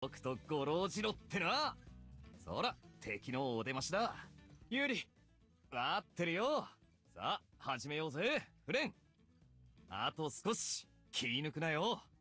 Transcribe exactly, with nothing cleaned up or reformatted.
僕と五郎次郎ってな。そら敵のお出ましだ。ユーリ待ってるよ。さあ始めようぜフレン。あと少し気抜くなよ。